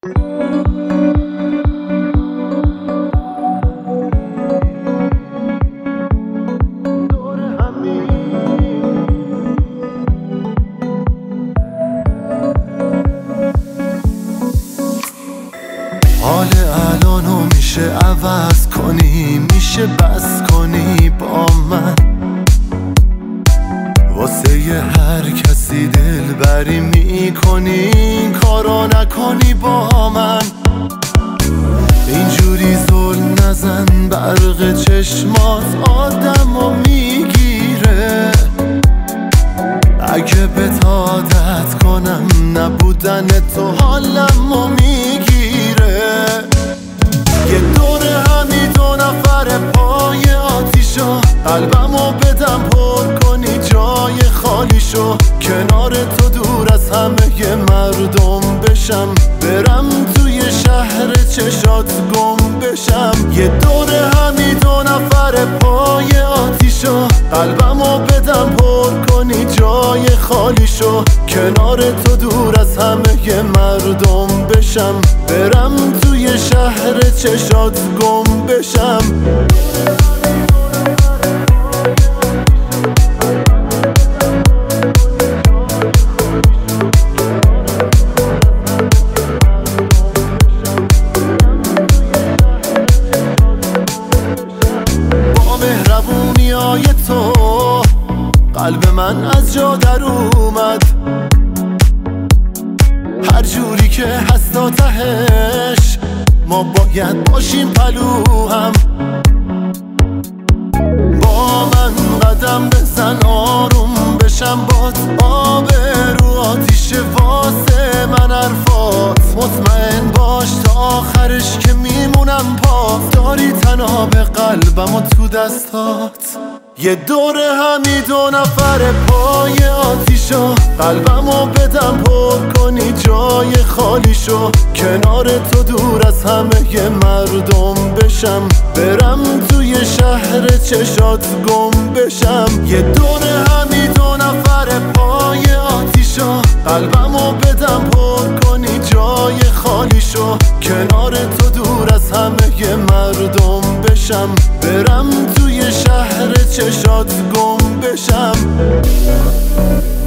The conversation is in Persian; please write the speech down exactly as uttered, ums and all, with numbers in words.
حال الانو میشه عوض کنی، میشه بس کنی با من، واسه یه هر کسی دل بری میکنی، کارو نکنی با من. اینجوری زل نزن، برق چشمات آدمو میگیره. اگه بهت عادت کنم نبودن تو حالمو میگیره. یه دور همی دو نفر پای آتیشو، قلبمو بدم پر کنی جای خالیشو، کنار تو دور از همه مردم بشم، برم توی شهر چشات گم بشم. یه دور همی دو نفر پای آتیشو، قلبمو بدم پر کنی جای خالیشو، کنار تو دور از همه مردم بشم، برم توی شهر چشات گم بشم. با مهربونیای تو قلب من از جا در اومد، هر جوری که هست تا تهش ما باید باشیم پلو هم. با من قدم بزن آروم بشم، باد آب رو آتیش واسه من حرفات. مطمئن باش تا آخرش که میمونم پاس، داری تنها به قلبم و تو دستات. یه دور همی دو نفر پای آتیشو، قلبمو بدم پر کنی جای خالیشو، کنار تو دور از همه مردم بشم، برم توی شهر چشات گم بشم. یه دور همی دو نفر پای آتیشو، قلبمو بدم پر کنی جای خالیشو، کنار تو دور از همه مردم بشم، برم توی شهر چشات گم بشم.